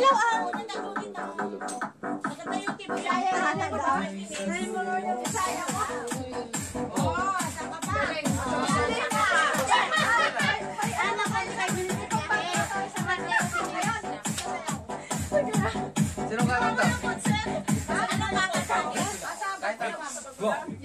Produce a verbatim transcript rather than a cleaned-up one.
Ikaw ang nagagawin na. Maganda yung tip. Kaya na ba? Hindi mo rin yung isaya ko. Oo, saka pa. Dali ka. Ano ka yung nagbili ko pa sa mga ngayon? Sino ka kanta? Ano ka kanta? Go.